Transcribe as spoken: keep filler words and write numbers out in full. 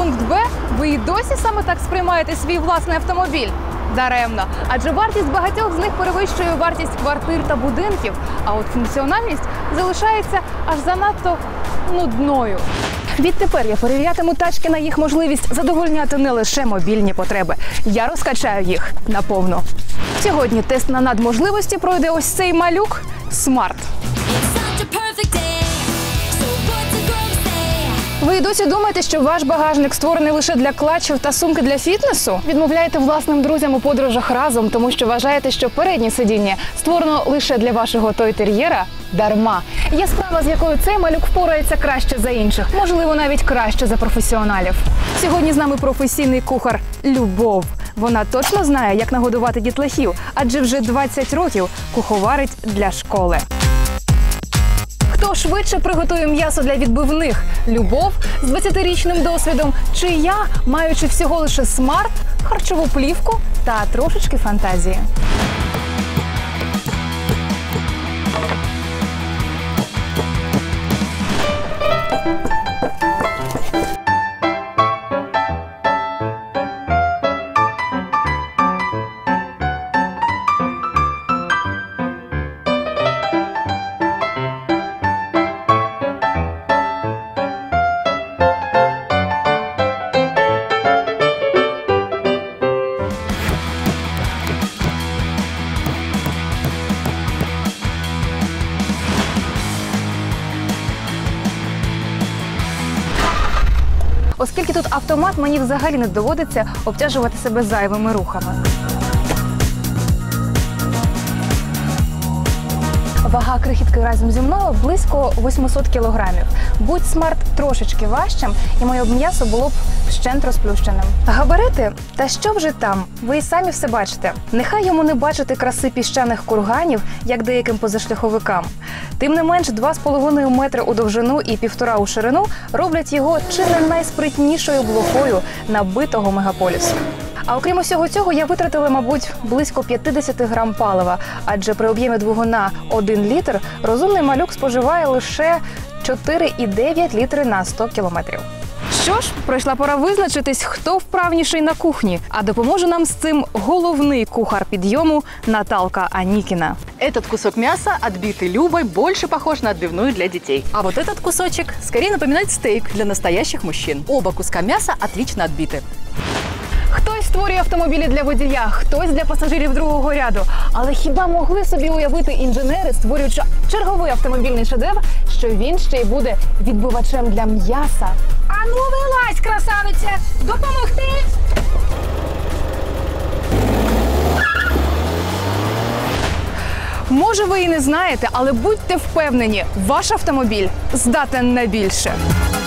пункт Б, ви і досі саме так сприймаєте свій власний автомобіль? Даремно. Адже вартість багатьох з них перевищує вартість квартир та будинків, а от функціональність залишається аж занадто нудною. Відтепер я перевірятиму тачки на їх можливість задовольняти не лише мобільні потреби. Я розкачаю їх наповну. Сьогодні тест на надможливості пройде ось цей малюк – Смарт. Ви досі думаєте, що ваш багажник створений лише для клатчів та сумки для фітнесу? Відмовляєте власним друзям у подорожах разом, тому що вважаєте, що переднє сидіння створено лише для вашого той-тер'єра? Дарма. Є справа, з якою цей малюк впорається краще за інших. Можливо, навіть краще за професіоналів. Сьогодні з нами професійний кухар Любов. Вона точно знає, як нагодувати дітлахів, адже вже двадцять років куховарить для школи. Хто швидше приготує м'ясо для відбивних? Любов з двадцятирічним досвідом? Чи я, маючи всього лише смарт, харчову плівку та трошечки фантазії? Оскільки тут автомат, мені взагалі не доводиться обтяжувати себе зайвими рухами. Вага крихітки разом зі мною близько восьмисот кілограмів. Будь смарт трошечки важчим, і моє м'ясо було б вщент розплющеним. Габарити? Та що вже там? Ви і самі все бачите. Нехай йому не бачити краси піщаних курганів, як деяким позашляховикам. Тим не менш, два з половиною метри у довжину і півтора у ширину роблять його чи не найспритнішою блохою набитого мегаполісу. А окрім усього цього, я витратила, мабуть, близько п'ятдесят грам палива, адже при об'ємі двигуна один літр розумний малюк споживає лише чотири і дев'ять літри на сто кілометрів. Що ж, прийшла пора визначитись, хто вправніший на кухні. А допоможе нам з цим головний кухар підйому Наталка Анікіна. Этот кусок мяса, отбитый Любой, больше похож на отбивную для детей. А вот этот кусочек скорее напоминает стейк для настоящих мужчин. Оба куска мяса отлично отбиты. Хтось створює автомобілі для водія, хтось для пасажирів другого ряду. Але хіба могли собі уявити інженери, створюючи черговий автомобільний шедевр, що він ще й буде відбивачем для м'яса? А ну вилазь, красавиця! Допомогти! Може, ви і не знаєте, але будьте впевнені, ваш автомобіль здатен на більше.